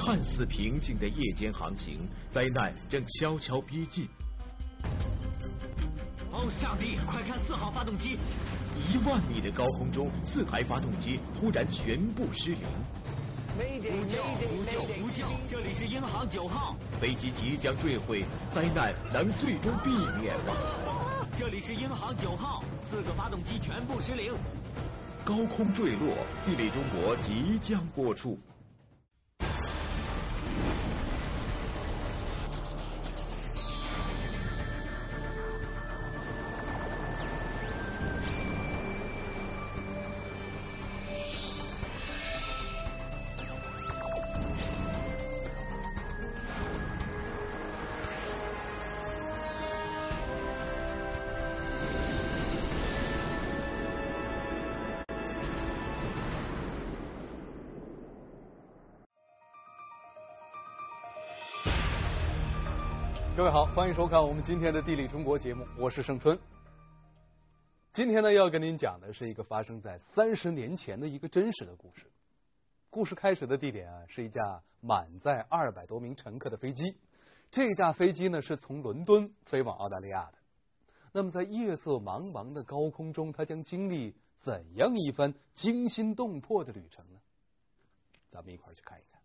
看似平静的夜间航行，灾难正悄悄逼近。 哦，上帝！快看4号发动机 ！1万米的高空中，4台发动机突然全部失灵。 呼救！这里是鹰航9号， 飞机即将坠毁，灾难能最终避免吗？ 这里是鹰航9号，4个发动机全部失灵。 高空坠落，地理中国即将播出。 各位好，欢迎收看我们今天的地理中国节目，我是盛春。今天呢，要跟您讲的是一个发生在30年前的一个真实的故事。故事开始的地点啊，是一架满载200多名乘客的飞机。这架飞机呢，是从伦敦飞往澳大利亚的。那么在夜色茫茫的高空中，它将经历怎样一番惊心动魄的旅程呢？咱们一块儿去看一看。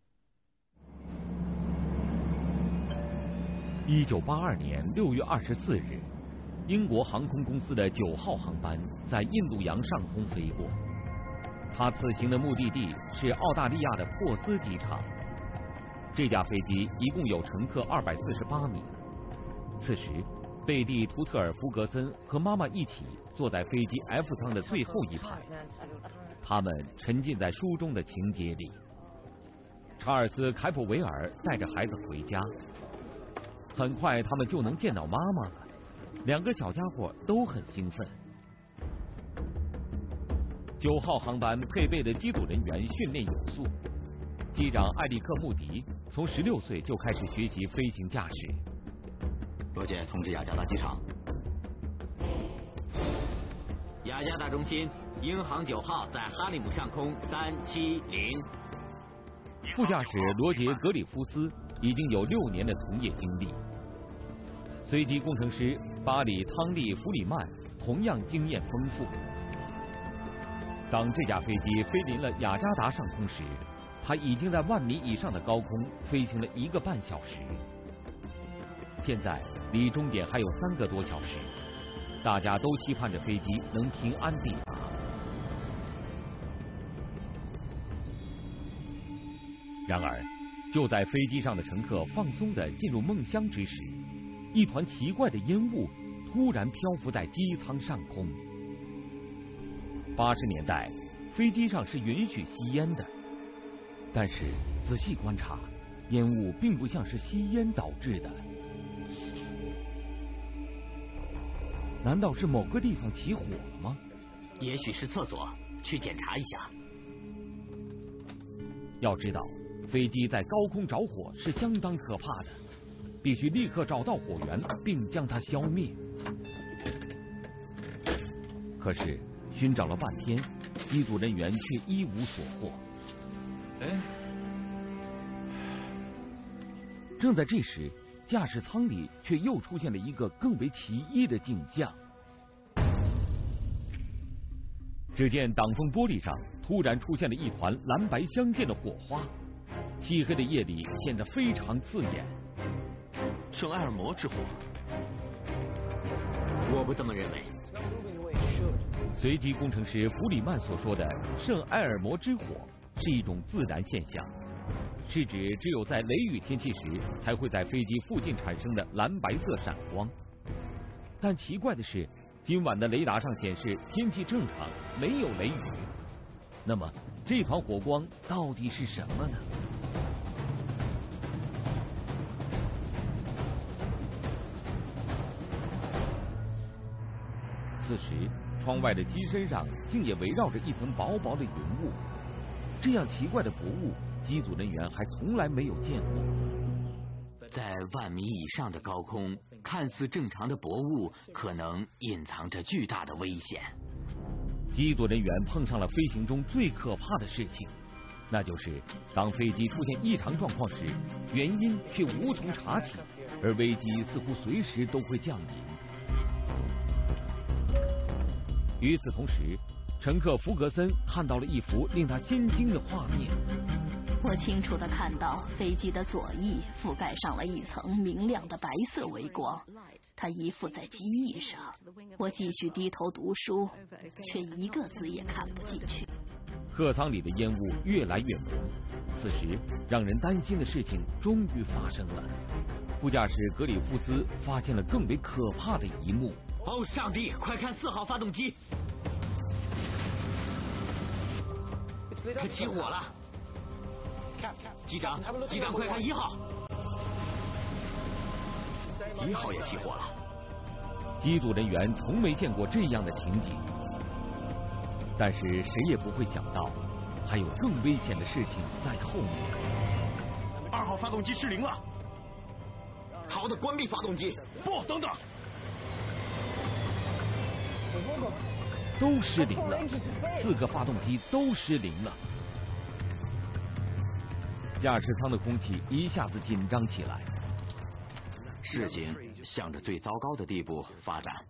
1982年6月24日，英国航空公司的9号航班在印度洋上空飞过。它此行的目的地是澳大利亚的珀斯机场。这架飞机一共有乘客248名。此时，贝蒂·图特尔·福格森和妈妈一起坐在飞机 F 舱的最后一排，他们沉浸在书中的情节里。查尔斯·凯普维尔带着孩子回家。很快，他们就能见到妈妈了。2个小家伙都很兴奋。9号航班配备的机组人员训练有素。机长艾利克·穆迪从16岁就开始学习飞行驾驶。 罗杰，通知雅加达机场。雅加达中心，鹰航9号在哈利姆上空370。 副驾驶罗杰·格里夫斯已经有6年的从业经历。随机工程师巴里·汤利·弗里曼同样经验丰富。当这架飞机飞临了雅加达上空时，它已经在1万米以上的高空飞行了1个半小时。现在离终点还有3个多小时，大家都期盼着飞机能平安抵达。然而，就在飞机上的乘客放松地进入梦乡之时，一团奇怪的烟雾突然漂浮在机舱上空。80年代，飞机上是允许吸烟的，但是仔细观察，烟雾并不像是吸烟导致的。难道是某个地方起火了吗？ 也许是厕所，去检查一下。 要知道，飞机在高空着火是相当可怕的，必须立刻找到火源并将它消灭。可是寻找了半天，机组人员却一无所获。正在这时，驾驶舱里却又出现了一个更为奇异的景象。只见挡风玻璃上突然出现了一团蓝白相间的火花，漆黑的夜里显得非常刺眼。 圣埃尔摩之火？我不这么认为。 随机工程师弗里曼所说的圣埃尔摩之火是一种自然现象，是指只有在雷雨天气时才会在飞机附近产生的蓝白色闪光。但奇怪的是，今晚的雷达上显示天气正常，没有雷雨。那么这团火光到底是什么呢？此时，窗外的机身上竟也围绕着一层薄薄的云雾。这样奇怪的薄雾，机组人员还从来没有见过。 在1万米以上的高空，看似正常的薄雾，可能隐藏着巨大的危险。 机组人员碰上了飞行中最可怕的事情， 那就是当飞机出现异常状况时，原因却无从查起，而危机似乎随时都会降临。与此同时，乘客弗格森看到了一幅令他心惊的画面。 我清楚地看到飞机的左翼覆盖上了一层明亮的白色微光，它依附在机翼上。我继续低头读书，却一个字也看不进去。 客舱里的烟雾越来越浓，此时让人担心的事情终于发生了。副驾驶格里夫斯发现了更为可怕的一幕。 哦，上帝！快看4号发动机，它起火了！机长，快看1号 ！1号也起火了。 机组人员从没见过这样的情景，但是谁也不会想到，还有更危险的事情在后面。 2号发动机失灵了。好的，关闭发动机。不，等等。 都失灵了，4个发动机都失灵了。驾驶舱的空气一下子紧张起来。 事情向着最糟糕的地步发展。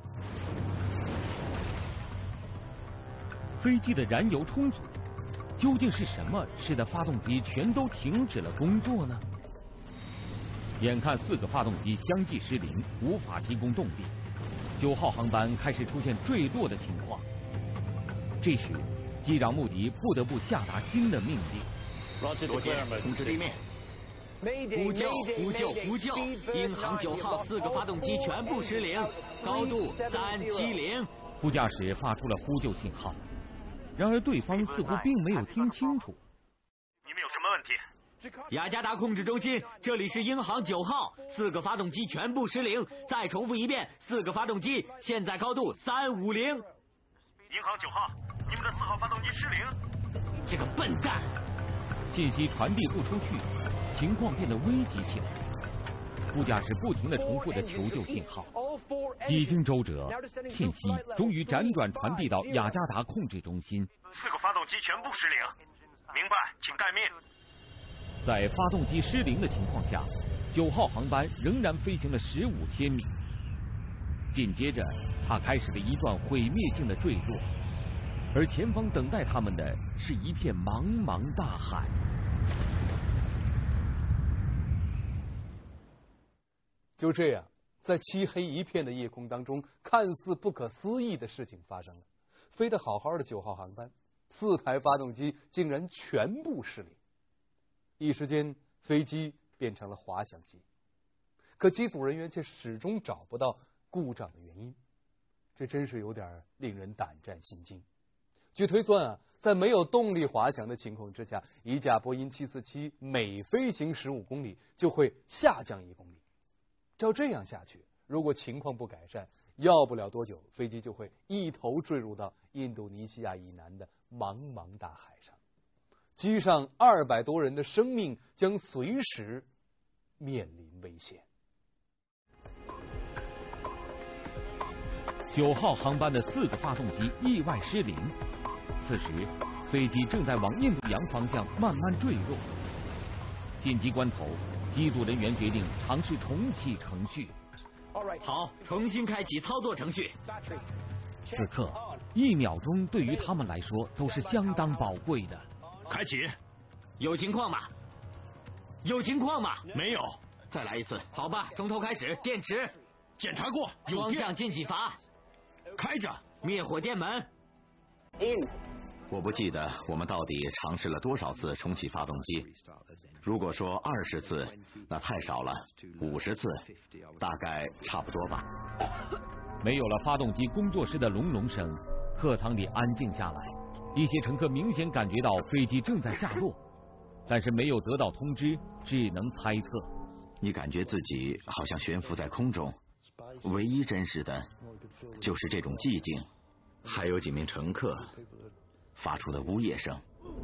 飞机的燃油充足，究竟是什么使得发动机全都停止了工作呢？眼看4个发动机相继失灵，无法提供动力，9号航班开始出现坠落的情况。这时，机长穆迪不得不下达新的命令。 罗杰，通知地面。 呼救！鹰航9号4个发动机全部失灵，高度370。 副驾驶发出了呼救信号，然而对方似乎并没有听清楚。 你们有什么问题？ 雅加达控制中心，这里是鹰航9号，4个发动机全部失灵。再重复一遍，4个发动机现在高度350。 鹰航9号，你们的4号发动机失灵。 这个笨蛋！ 信息传递不出去，情况变得危急起来。副驾驶不停地重复着求救信号，几经周折，信息终于辗转传递到雅加达控制中心。 4个发动机全部失灵。明白，请待命。 在发动机失灵的情况下，9号航班仍然飞行了15千米。紧接着，它开始了一段毁灭性的坠落，而前方等待他们的是一片茫茫大海。 就这样，在漆黑一片的夜空当中，看似不可思议的事情发生了。飞得好好的9号航班，4台发动机竟然全部失灵。一时间，飞机变成了滑翔机，可机组人员却始终找不到故障的原因，这真是有点令人胆战心惊。据推算啊，在没有动力滑翔的情况之下，一架波音747每飞行15公里就会下降1公里。照这样下去，如果情况不改善，要不了多久，飞机就会一头坠入到印度尼西亚以南的茫茫大海上。机上200多人的生命将随时面临危险。 9号航班的4个发动机意外失灵，此时飞机正在往印度洋方向慢慢坠落。紧急关头，机组人员决定尝试重启程序。 好，重新开启操作程序。 此刻，1秒钟对于他们来说都是相当宝贵的。 开启。 有情况吗？ 没有。 再来一次。好吧，从头开始。电池检查过。 双向进气阀开着。 灭火电门。 我不记得我们到底尝试了多少次重启发动机。如果说20次，那太少了；50次，大概差不多吧。 没有了发动机工作时的隆隆声，客舱里安静下来。一些乘客明显感觉到飞机正在下落，但是没有得到通知，只能猜测。 你感觉自己好像悬浮在空中，唯一真实的就是这种寂静，还有几名乘客发出的呜咽声。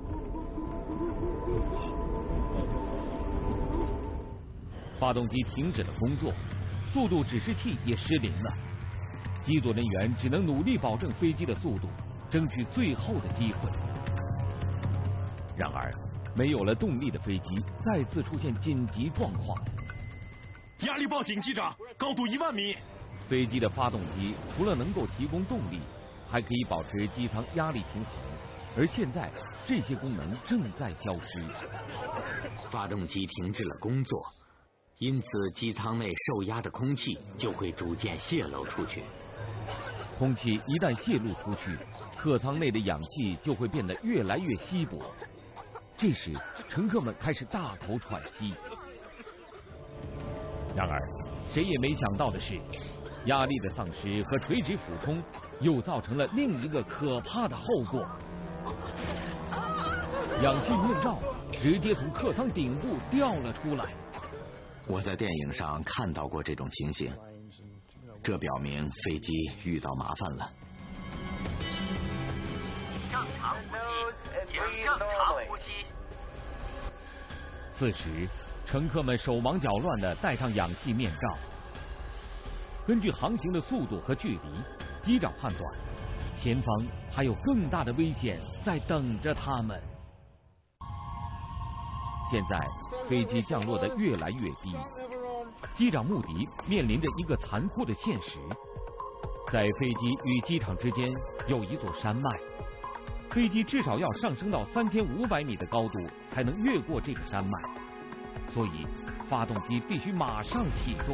发动机停止了工作，速度指示器也失灵了。机组人员只能努力保证飞机的速度，争取最后的机会。 然而，没有了动力的飞机再次出现紧急状况。 压力报警，机长，高度1万米。 飞机的发动机除了能够提供动力，还可以保持机舱压力平衡，而现在这些功能正在消失。 发动机停止了工作，因此机舱内受压的空气就会逐渐泄漏出去。 空气一旦泄露出去，客舱内的氧气就会变得越来越稀薄。这时，乘客们开始大口喘息。然而，谁也没想到的是，压力的丧失和垂直俯冲又造成了另一个可怕的后果。氧气面罩直接从客舱顶部掉了出来。 我在电影上看到过这种情形，这表明飞机遇到麻烦了。 正常呼吸，请正常呼吸。 此时，乘客们手忙脚乱地戴上氧气面罩。根据航行的速度和距离，机长判断，前方还有更大的危险在等着他们。现在，飞机降落得越来越低，机长穆迪面临着一个残酷的现实：在飞机与机场之间有一座山脉，飞机至少要上升到3500米的高度才能越过这个山脉，所以发动机必须马上启动。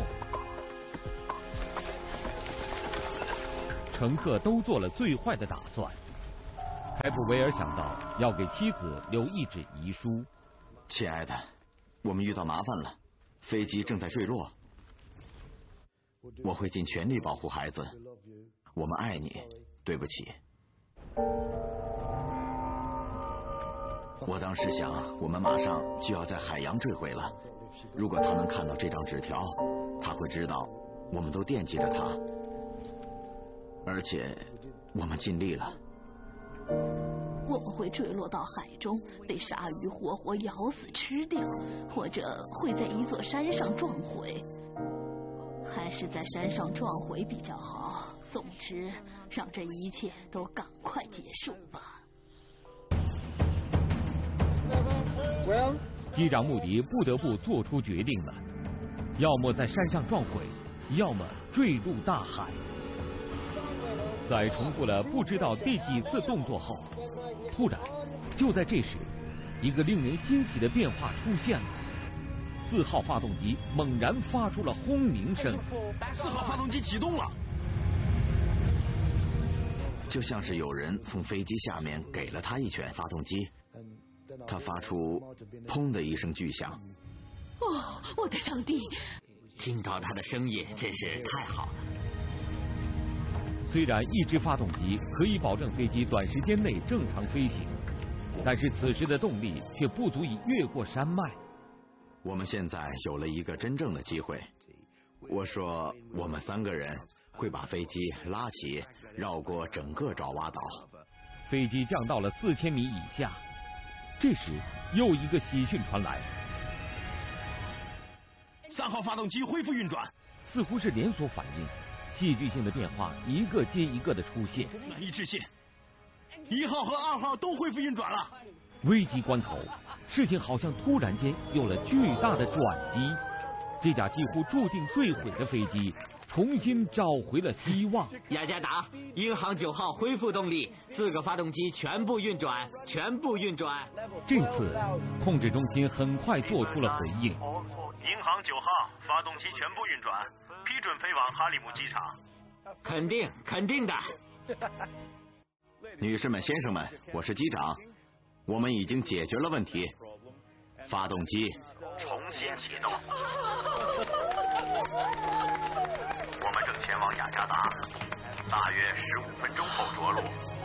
乘客都做了最坏的打算。开普维尔想到要给妻子留一纸遗书。 亲爱的，我们遇到麻烦了，飞机正在坠落。我会尽全力保护孩子，我们爱你，对不起。我当时想，我们马上就要在海洋坠毁了。如果他能看到这张纸条，他会知道我们都惦记着他，而且我们尽力了。 我们会坠落到海中，被鲨鱼活活咬死吃掉，或者会在一座山上撞毁。还是在山上撞毁比较好。总之，让这一切都赶快结束吧。 机长穆迪不得不做出决定了，要么在山上撞毁，要么坠入大海。在重复了不知道第几次动作后，突然，就在这时，一个令人欣喜的变化出现了。4号发动机猛然发出了轰鸣声。 4号发动机启动了， 就像是有人从飞机下面给了他一拳。发动机，它发出砰的一声巨响。 哦，我的上帝！ 听到他的声音真是太好了。 虽然一支发动机可以保证飞机短时间内正常飞行，但是此时的动力却不足以越过山脉。 我们现在有了一个真正的机会。我说，我们3个人会把飞机拉起，绕过整个爪哇岛。 飞机降到了4000米以下。这时，又一个喜讯传来 ，3号发动机恢复运转， 似乎是连锁反应，戏剧性的变化一个接一个的出现。 难以置信，1号和2号都恢复运转了。 危急关头，事情好像突然间有了巨大的转机。这架几乎注定坠毁的飞机重新找回了希望。 雅加达，鹰航9号恢复动力，4个发动机全部运转，全部运转。 这次，控制中心很快做出了回应。 鹰航9号发动机全部运转，批准飞往哈利姆机场。 肯定的。 女士们、先生们，我是机长，我们已经解决了问题，发动机重新启动。我们正前往雅加达，大约15分钟后着陆。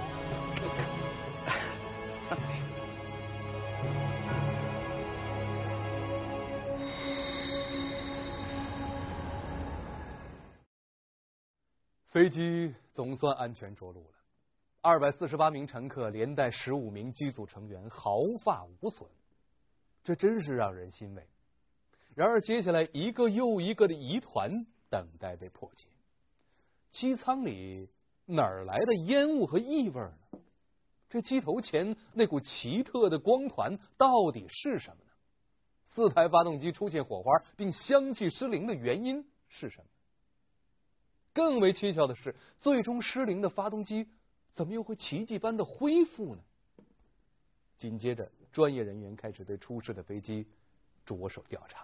飞机总算安全着陆了，248名乘客连带15名机组成员毫发无损，这真是让人欣慰。然而，接下来一个又一个的疑团等待被破解。机舱里哪儿来的烟雾和异味呢？ 这机头前那股奇特的光团到底是什么呢？4台发动机出现火花并相继失灵的原因是什么？更为蹊跷的是，最终失灵的发动机怎么又会奇迹般的恢复呢？紧接着，专业人员开始对出事的飞机着手调查。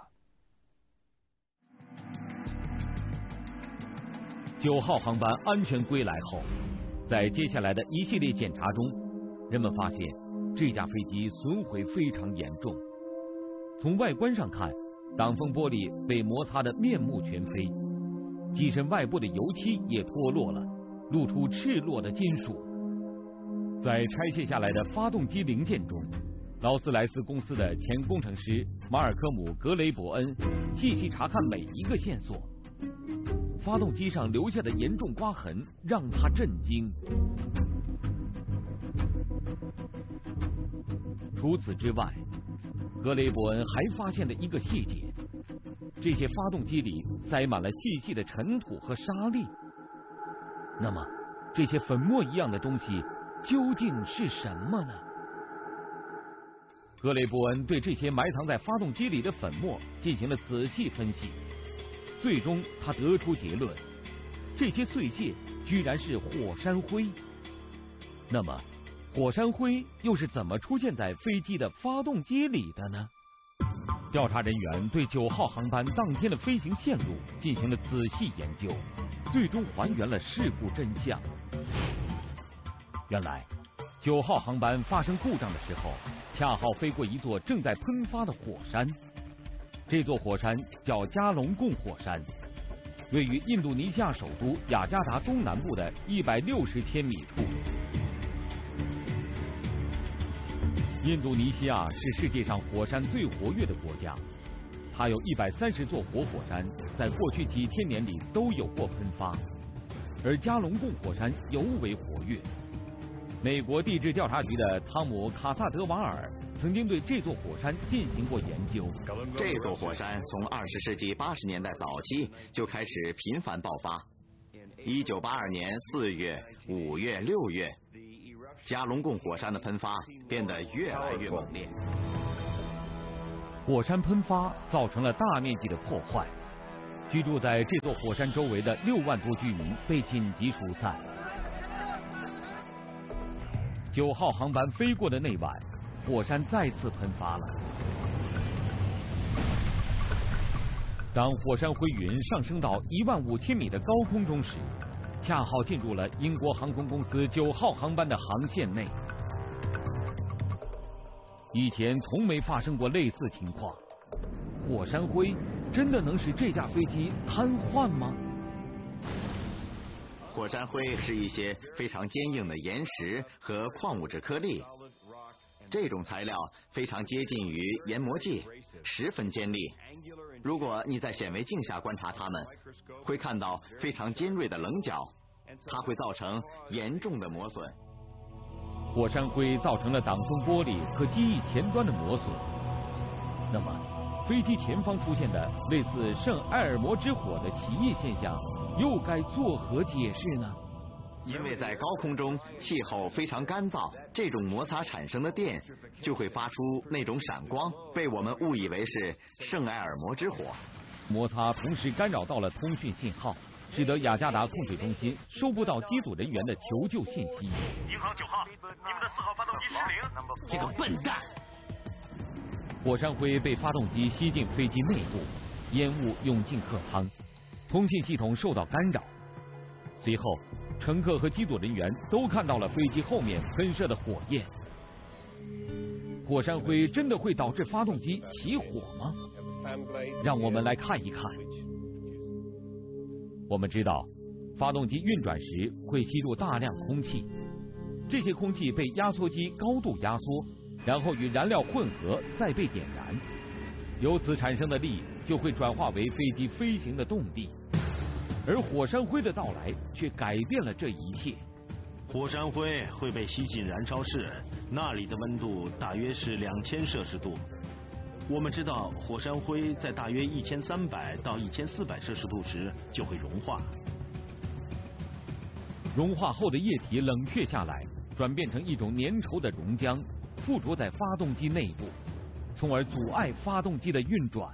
9号航班安全归来后，在接下来的一系列检查中，人们发现这架飞机损毁非常严重。从外观上看，挡风玻璃被摩擦得面目全非，机身外部的油漆也脱落了，露出赤裸的金属。在拆卸下来的发动机零件中，劳斯莱斯公司的前工程师马尔科姆·格雷伯恩细细查看每一个线索。发动机上留下的严重刮痕让他震惊。除此之外，格雷伯恩还发现了一个细节：这些发动机里塞满了细细的尘土和沙粒。那么，这些粉末一样的东西究竟是什么呢？格雷伯恩对这些埋藏在发动机里的粉末进行了仔细分析。最终，他得出结论：这些碎屑居然是火山灰。那么，火山灰又是怎么出现在飞机的发动机里的呢？调查人员对9号航班当天的飞行线路进行了仔细研究，最终还原了事故真相。原来，9号航班发生故障的时候，恰好飞过一座正在喷发的火山。这座火山叫加隆贡火山，位于印度尼西亚首都雅加达东南部的160千米处。印度尼西亚是世界上火山最活跃的国家，它有130座活火山，在过去几千年里都有过喷发，而加隆贡火山尤为活跃。美国地质调查局的汤姆·卡萨德瓦尔曾经对这座火山进行过研究。 这座火山从20世纪80年代早期就开始频繁爆发。1982年4月、5月、6月，加隆贡火山的喷发变得越来越猛烈。 火山喷发造成了大面积的破坏，居住在这座火山周围的6万多居民被紧急疏散。9号航班飞过的那晚，火山再次喷发了。当火山灰云上升到15000米的高空中时，恰好进入了英国航空公司9号航班的航线内。以前从没发生过类似情况，火山灰真的能使这架飞机瘫痪吗？ 火山灰是一些非常坚硬的岩石和矿物质颗粒，这种材料非常接近于研磨剂，十分尖利。如果你在显微镜下观察它们，会看到非常尖锐的棱角，它会造成严重的磨损。 火山灰造成了挡风玻璃和机翼前端的磨损。那么，飞机前方出现的类似圣埃尔摩之火的奇异现象，又该作何解释呢？ 因为在高空中气候非常干燥，这种摩擦产生的电就会发出那种闪光，被我们误以为是圣埃尔摩之火。 摩擦同时干扰到了通讯信号，使得雅加达控制中心收不到机组人员的求救信息。 银行9号，你们的4号发动机失灵。 这个笨蛋！ 火山灰被发动机吸进飞机内部，烟雾涌进客舱，通信系统受到干扰。随后，乘客和机组人员都看到了飞机后面喷射的火焰。火山灰真的会导致发动机起火吗？让我们来看一看。我们知道，发动机运转时会吸入大量空气，这些空气被压缩机高度压缩，然后与燃料混合，再被点燃，由此产生的力就会转化为飞机飞行的动力。而火山灰的到来却改变了这一切。 火山灰会被吸进燃烧室，那里的温度大约是2000摄氏度。我们知道，火山灰在大约1300到1400摄氏度时就会融化。 融化后的液体冷却下来， 转变成一种粘稠的熔浆，附着在发动机内部，从而阻碍发动机的运转。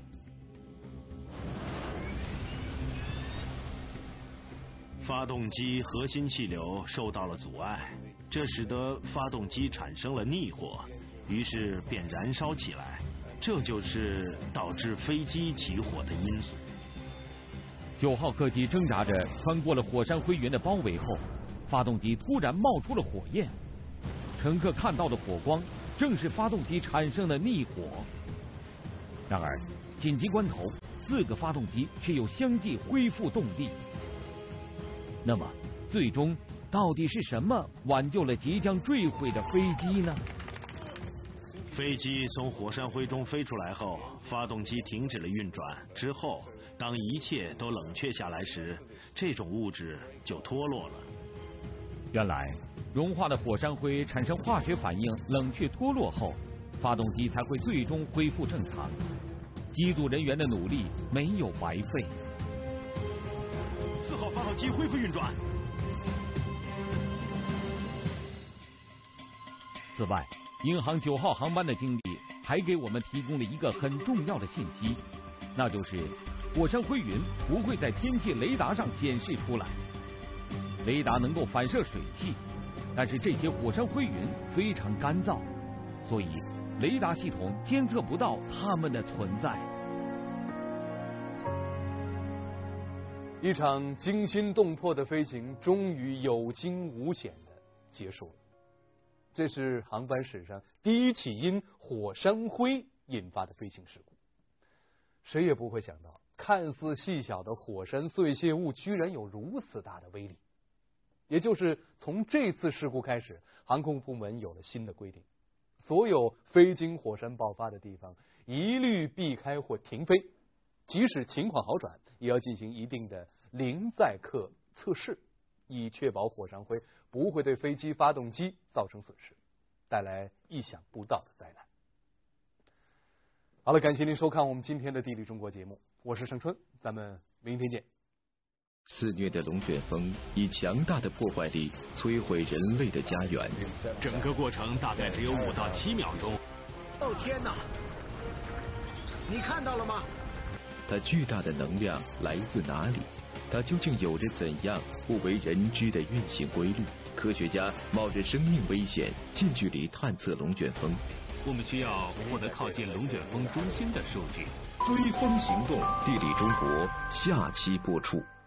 发动机核心气流受到了阻碍，这使得发动机产生了逆火，于是便燃烧起来，这就是导致飞机起火的因素。 9号客机挣扎着穿过了火山灰云的包围后，发动机突然冒出了火焰。乘客看到的火光正是发动机产生的逆火。然而，紧急关头，4个发动机却又相继恢复动力。那么，最终到底是什么挽救了即将坠毁的飞机呢？ 飞机从火山灰中飞出来后，发动机停止了运转之后，当一切都冷却下来时，这种物质就脱落了。 原来，融化的火山灰产生化学反应，冷却脱落后，发动机才会最终恢复正常。机组人员的努力没有白费。 4号发动机恢复运转。 此外，银航9号航班的经历还给我们提供了一个很重要的信息，那就是火山灰云不会在天气雷达上显示出来。雷达能够反射水汽，但是这些火山灰云非常干燥，所以雷达系统监测不到它们的存在。 一场惊心动魄的飞行终于有惊无险的结束了。这是航班史上第一起因火山灰引发的飞行事故。谁也不会想到，看似细小的火山碎屑物居然有如此大的威力。也就是从这次事故开始，航空部门有了新的规定，所有飞经火山爆发的地方一律避开或停飞，即使情况好转，也要进行一定的零载客测试，以确保火山灰不会对飞机发动机造成损失，带来意想不到的灾难。好了，感谢您收看我们今天的地理中国节目，我是盛春，咱们明天见。 肆虐的龙卷风以强大的破坏力摧毁人类的家园， 整个过程大概只有5到7秒钟。 哦天哪！你看到了吗？ 它巨大的能量来自哪里？它究竟有着怎样不为人知的运行规律？科学家冒着生命危险近距离探测龙卷风。 我们需要获得靠近龙卷风中心的数据。 追风行动，地理中国下期播出。